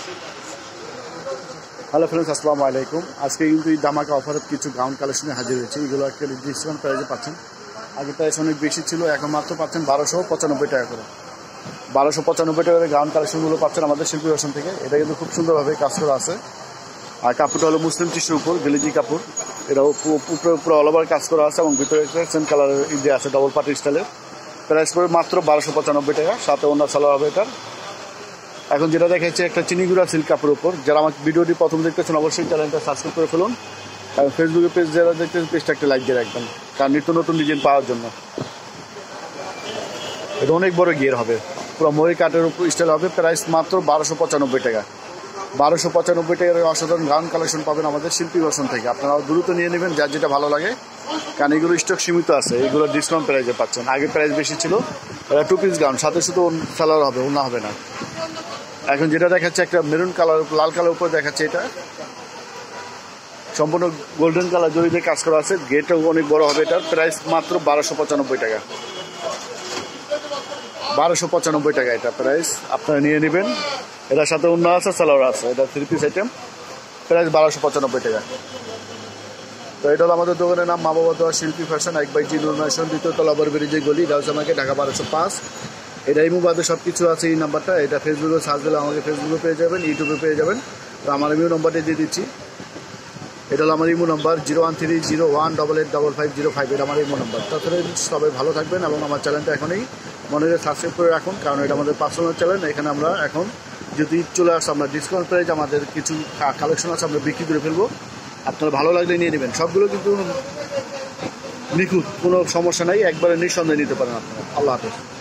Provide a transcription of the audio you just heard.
Hello friends, আসসালামু আলাইকুম। আজকে কিন্তু এই ধামাকা অফারের কিছু গাউন কালেকশনে হাজির হয়েছে। এগুলো একটা ডিসকাউন্ট প্রাইসে পাচ্ছেন। আগে প্রাইস অনেক বেশি ছিল, এখন মাত্র পাচ্ছেন 1295 টাকা করে। 1295 টাকা করে গাউন কালেকশনগুলো পাচ্ছেন আমাদের শিল্পী ফ্যাশন থেকে। এটা কিন্তু খুব সুন্দরভাবে কাজ করা আছে। আর কাপড়টা হলো মুসলিম টিস্যুর উপর গেলেজি কাপড়। এটাও পুরো অল ওভার কাজ করা আছে এবং ভিতরে একটা সেম কালারের ইয়ে আছে, ডবল পার্টি স্টাইলের। প্রাইস পড়বে মাত্র 1295 টাকা, সাথে অন্য সালোয়ার হবে এটার। এখন যেটা দেখাচ্ছে একটা চিনিগুড়া সিল্ক কাপড়ের উপর। যারা আমার ভিডিওটি প্রথম দেখতেছেন অবশ্যই চ্যানেলটা সাবস্ক্রাইব করে ফেলুন। আর ফেসবুকে পেজ যারা দেখতেছেন পেজটা একটা লাইক দিয়ে রাখবেন, কারণ নিত্য নতুন ডিজাইন পাওয়ার জন্য। এটা অনেক বড় গিয়ার হবে, পুরো ময়ূর কাটের উপর স্টাইল হবে। প্রাইস মাত্র 1295 টাকা। 1295 টাকার অসাধারণ গাউন কালেকশন পাবেন আমাদের শিল্পী ফ্যাশন থেকে। আপনারা দ্রুত নিয়ে নেবেন যার যেটা ভালো লাগে, কারণ এগুলো স্টক সীমিত আছে। এগুলো ডিসকাউন্ট প্রাইসে পাচ্ছেন। আগে প্রাইস বেশি ছিল। এটা 2 পিস গাউন, সাথে শুধু সালোয়ার হবে, ওড়না হবে না। এখন যেটা দেখাচ্ছে একটা মেরুন কালার, লাল কালার উপর দেখাচ্ছে। এটা সম্পূর্ণ গোল্ডেন কালার জড়ি দিয়ে কাজ করা আছে। গেটটাও অনেক বড় হবে। এটার প্রাইস মাত্র 1295 টাকা। 1295 টাকা এটা প্রাইস, আপনারা নিয়ে নেবেন। এটার সাথে অন্য আছে, সালোয়ার আছে। এটা 3 পিস আইটেম, প্রাইস 1295 টাকা। তো এটা হলো আমাদের দোকানের নাম, মা বাবা দেওয়া শিল্পী ফ্যাশন, 1/জি নূর ম্যানশন, 2য় তলা, ব্রিজের গলি, গাউসা মার্কেট, ঢাকা 1205। এটা ইমো বাদে সব কিছু আছে এই নাম্বারটা। এটা ফেসবুকে সার্চ দিলে আমাকে ফেসবুকে পেয়ে যাবেন, ইউটিউবে পেয়ে যাবেন। তো আমার ইমো নাম্বারটা দিয়ে দিচ্ছি। এটা হলো আমার ইমো নাম্বার 01301885505। এটা আমার ইমো নাম্বার। তাছাড়া সবাই ভালো থাকবেন এবং আমার চ্যানেলটা এখনই মনে করে সাবস্ক্রাইব করে রাখুন, কারণ এটা আমাদের পার্সোনাল চ্যানেল। এখানে আমরা এখন যদি চলে আসে, আমরা ডিসকাউন্ট প্রাইস আমাদের কিছু কালেকশন আছে, আমরা বিক্রি করে ফেলবো। আপনারা ভালো লাগলে নিয়ে নেবেন। সবগুলো কিন্তু নিখুঁত, কোনো সমস্যা নাই, একবারে নিঃসন্দেহে নিতে পারেন আপনারা। আল্লাহ হাফেজ।